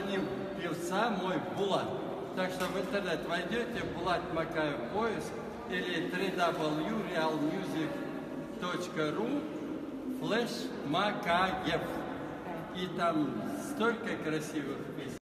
сравним певца мой Булат. Так что в интернет войдете, Булат Макаев поиск, или www.realmusic.ru /Макаев. И там столько красивых песен.